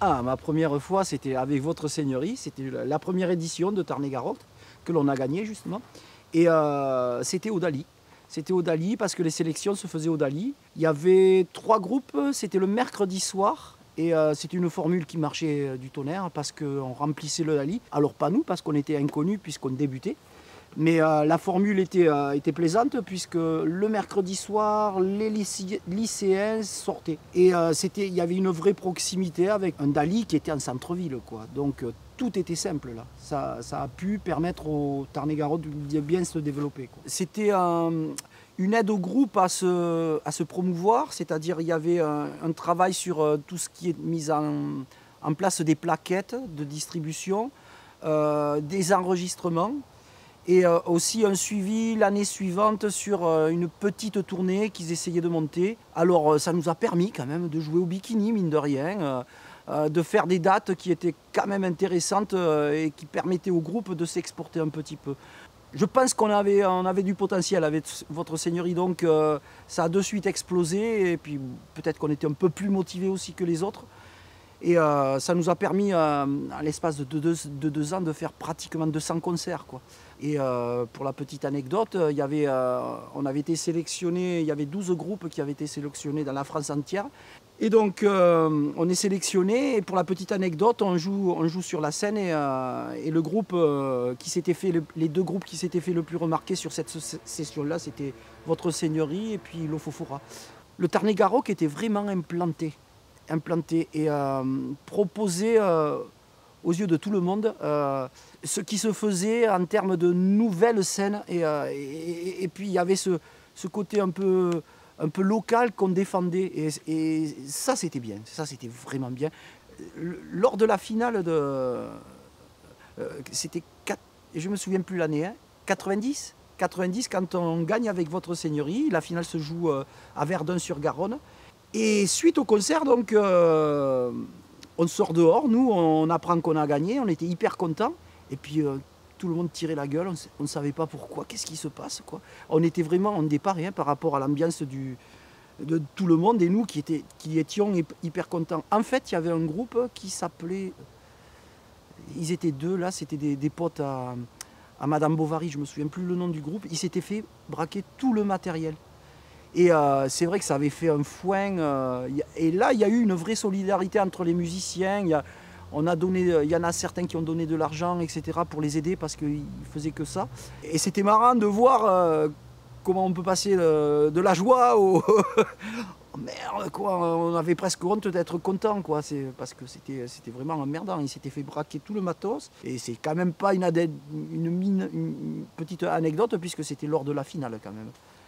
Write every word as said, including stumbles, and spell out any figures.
Ah, ma première fois, c'était avec votre seigneurie. C'était la la première édition de Tarn-et-Garonne que l'on a gagnée, justement. Et euh, c'était au Dali. C'était au Dali parce que les sélections se faisaient au Dali. Il y avait trois groupes, c'était le mercredi soir. Et euh, c'était une formule qui marchait euh, du tonnerre parce qu'on remplissait le Dali. Alors pas nous, parce qu'on était inconnus puisqu'on débutait. Mais euh, la formule était, euh, était plaisante puisque le mercredi soir, les lycé- lycéens sortaient. Et euh, c'était, il y avait une vraie proximité avec un Dali qui était en centre-ville, quoi. Donc euh, tout était simple là. Ça, ça a pu permettre au Tarn-et-Garonne de bien se développer, quoi. C'était euh, une aide au groupe à se, à se promouvoir, c'est-à-dire il y avait un, un travail sur euh, tout ce qui est mis en, en place des plaquettes de distribution, euh, des enregistrements. Et euh, aussi un suivi l'année suivante sur euh, une petite tournée qu'ils essayaient de monter. Alors euh, ça nous a permis quand même de jouer au bikini, mine de rien, euh, euh, de faire des dates qui étaient quand même intéressantes euh, et qui permettaient au groupe de s'exporter un petit peu. Je pense qu'on avait, on avait du potentiel avec votre seigneurie, donc euh, ça a de suite explosé et puis peut-être qu'on était un peu plus motivés aussi que les autres. Et euh, ça nous a permis, euh, à l'espace de deux, de deux ans, de faire pratiquement deux cents concerts, quoi. Et euh, pour la petite anecdote, il y avait, euh, on avait été sélectionnés, il y avait douze groupes qui avaient été sélectionnés dans la France entière. Et donc, euh, on est sélectionné. Et pour la petite anecdote, on joue, on joue sur la scène. Et, euh, et le groupe euh, qui s'était fait, le, les deux groupes qui s'étaient fait le plus remarquer sur cette session-là, c'était votre seigneurie et puis l'Ofofora. Le Tarn-et-Garonne était vraiment implanté. implanté et euh, proposé euh, aux yeux de tout le monde euh, ce qui se faisait en termes de nouvelles scènes. Et, euh, et, et puis il y avait ce, ce côté un peu, un peu local qu'on défendait. Et, et ça, c'était bien. Ça, c'était vraiment bien. Lors de la finale de... Euh, c'était... Je ne me souviens plus l'année. Hein, quatre-vingt-dix quatre-vingt-dix, quand on gagne avec votre seigneurie. La finale se joue euh, à Verdun-sur-Garonne. Et suite au concert, donc, euh, on sort dehors, nous, on apprend qu'on a gagné, on était hyper contents. Et puis, euh, tout le monde tirait la gueule, on ne savait pas pourquoi, qu'est-ce qui se passe, quoi. On était vraiment en départ hein, par rapport à l'ambiance du, de tout le monde et nous qui, étaient, qui étions hyper contents. En fait, il y avait un groupe qui s'appelait... Ils étaient deux, là, c'était des, des potes à, à Madame Bovary, je ne me souviens plus le nom du groupe. Ils s'étaient fait braquer tout le matériel. Et euh, c'est vrai que ça avait fait un foin. Euh, et là, il y a eu une vraie solidarité entre les musiciens. Il y, a, on a donné, il y en a certains qui ont donné de l'argent, et cetera, pour les aider parce qu'ils ne faisaient que ça. Et c'était marrant de voir euh, comment on peut passer de, de la joie au... oh merde, quoi. On avait presque honte d'être content, quoi. Parce que c'était vraiment emmerdant. Ils s'étaient fait braquer tout le matos. Et c'est quand même pas une, une, mine, une petite anecdote puisque c'était lors de la finale, quand même.